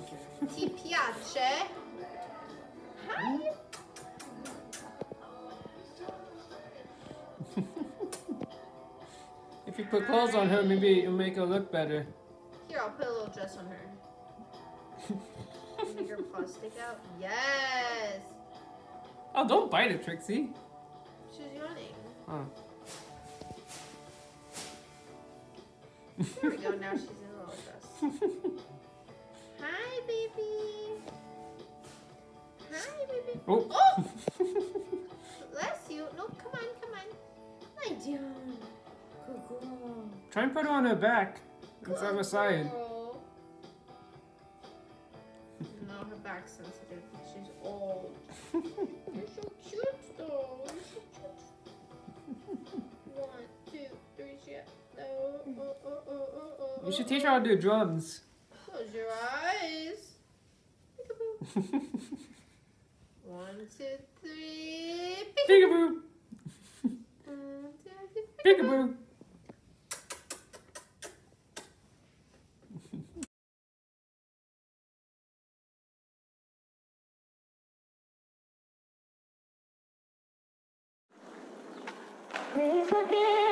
Ti piace? Hi. If you put clothes on her, maybe it'll make her look better. Here, I'll put a little dress on her. Make her paws stick out. Yes. Oh, don't bite it, Trixie. She's yawning. Oh. There we go. Now she's in a little dress. Hi, baby. Hi, baby. Oh. Oh! Bless you. No, come on, come on. Lie down. Good girl. Try and put her on her back instead of her side. Girl. No, her back's sensitive. She's old. You're so cute, though. You're so cute. 1, 2, 3, yeah. You should teach her how to do drums. Close your eyes. Peekaboo. 1, 2, 3. Peekaboo! 1, 2, 3. Peekaboo! Please forgive